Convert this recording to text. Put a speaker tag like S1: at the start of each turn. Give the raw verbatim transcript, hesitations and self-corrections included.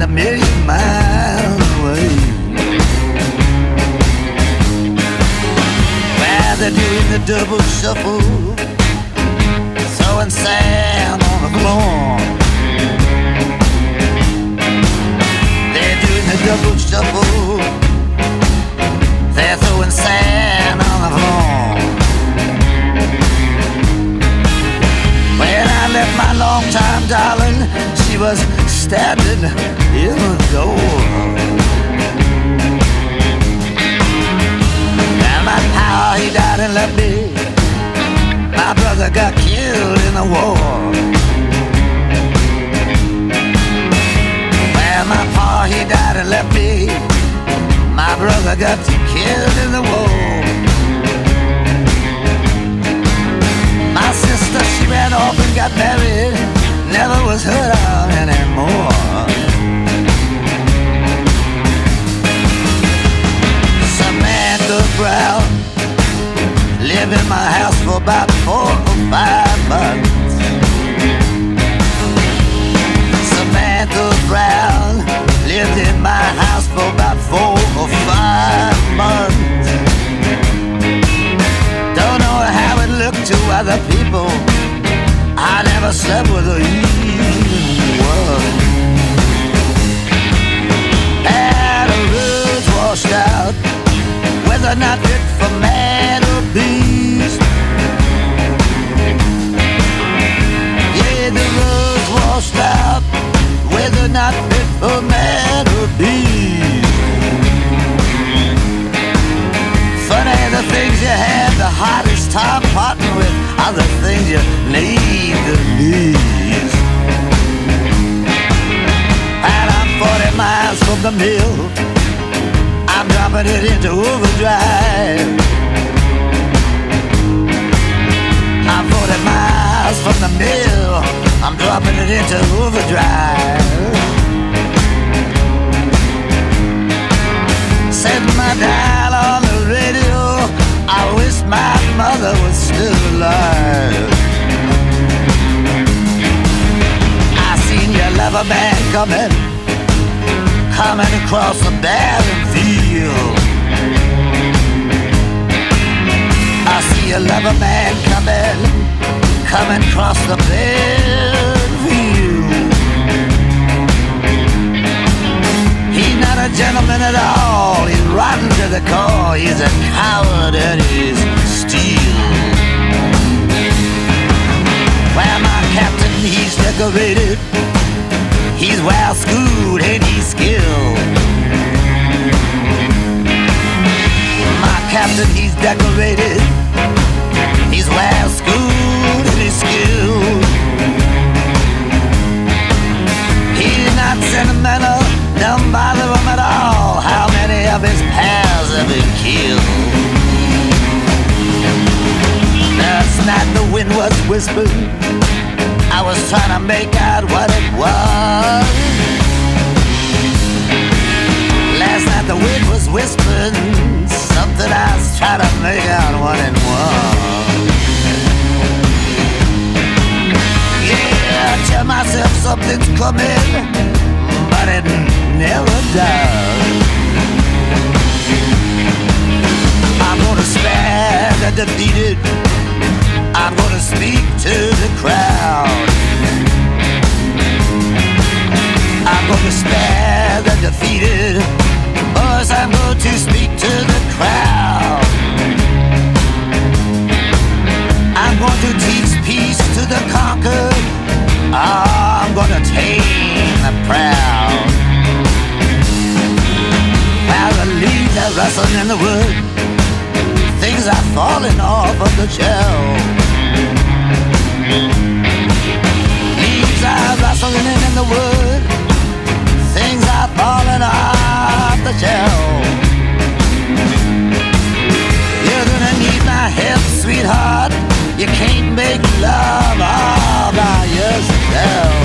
S1: a million miles away. Where they're doing the double shuffle, throwing sand on the floor. They're doing the double shuffle, they're throwing sand on the floor. When I left my long-time darling, she was standing in the door. And my pal, he died and left me. My brother got killed in the war. Well, my pa, he died and left me. My brother got killed in the war. My sister, she ran off and got married, never was heard of anymore. Samantha Brown lived in my house for about four or five months. Samantha Brown lived in my house for about four or five months. Don't know how it looked to other people, I never slept with her even once. Had her roots washed out, whether not fit for man or beast. Yeah, the roots washed out, whether not fit for man or beast. Funny the things you had the hardest time parting with are the things you need the least. And I'm forty miles from the mill, I'm dropping it into overdrive. I'm forty miles from the mill, I'm dropping it into overdrive. Set my dial on the radio, I wish my mother was still alive. I seen your lover man coming, coming across the barren field. I see a lover man coming, coming across the barren field. He's not a gentleman at all, he's rotten to the core, he's a coward and he's steel. Well, my captain, he's decorated, he's well schooled and he's skilled. My captain, he's decorated, he's well schooled and he's skilled. He's not sentimental, don't bother him at all. How many of his pals have been killed? Last night the wind was whispering, I was trying to make out what it was. Last night the wind was whispering something, I was trying to make out what it was. Yeah, I tell myself something's coming, but it never does. I'm gonna spare the defeated, I'm gonna speak to the crowd. I'm gonna spare the defeated, boys, I'm going to speak to the crowd. I'm going to teach peace to the conquered, I'm gonna tame the proud. While the leaves are rustling in the wood, things are falling off of the shelf. Leaves are rustling in the wood, things are falling off the shelf. You're gonna need my help, sweetheart, you can't make love all by yourself.